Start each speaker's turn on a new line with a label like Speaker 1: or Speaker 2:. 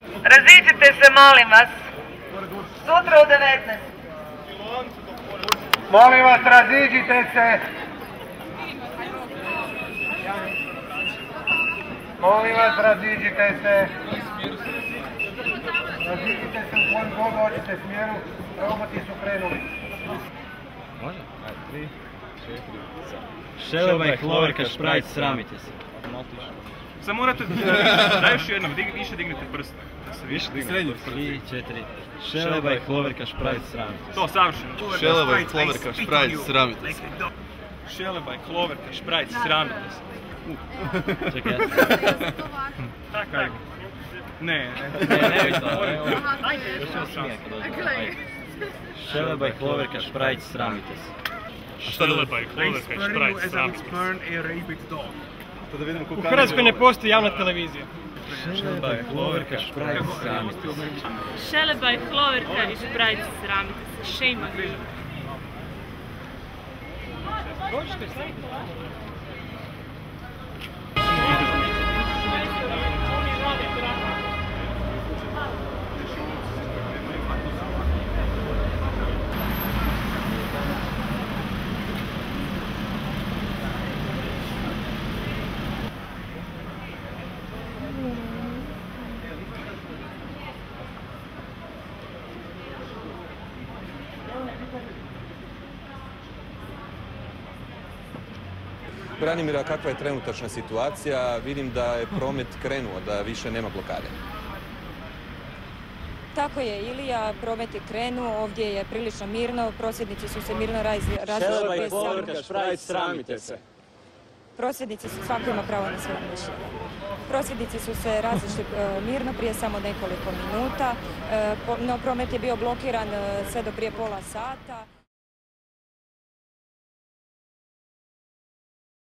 Speaker 1: Raziđite se, molim vas. Sutra u 19.
Speaker 2: Molim vas, raziđite se. Molim vas, raziđite se. Raziđite se u kojem god hoćete smjeru. Roboti su krenuli.
Speaker 3: Može? Ajde, 3, 4, 7. Šeleba i Hloverka Šprajc, sramite se.
Speaker 4: Samo morate da još jednom, više dignete prst. Da se više dignete prst.
Speaker 3: 3, 4. Šeleba i Hloverka Šprajc, sramite se.
Speaker 4: To, savršeno.
Speaker 5: Šeleba i Hloverka Šprajc, sramite se.
Speaker 4: Šeleba i Hloverka Šprajc, sramite se.
Speaker 3: Čekaj,
Speaker 4: Tako. Ne.
Speaker 3: ne vi to. Još ćemo smijek dođe. Šeleba i Hloverka Šprajc, sramite se.
Speaker 4: Šeleba i Hloverka Šprajc, sramite se.
Speaker 6: U Hrvatskoj ne postoji javna televizija.
Speaker 3: Šeleba i Hloverka Šprajc, sramite se.
Speaker 7: Šeleba i Hloverka i Šprajc, sramite se. Shame on you.
Speaker 8: Branimira, kakva je trenutačna situacija? Vidim da je promet krenuo, da više nema blokade.
Speaker 9: Tako je, Ilija, promet je krenuo, ovdje je prilično mirno, prosvjednici su se mirno različili.
Speaker 3: Šeleba i Hloverka Šprajc, sramite se.
Speaker 9: Prosvjednici su, svako ima pravo na svoje mišljenje. Prosvjednici su se razišli mirno prije samo nekoliko minuta, no promet je bio blokiran sve do prije pola sata.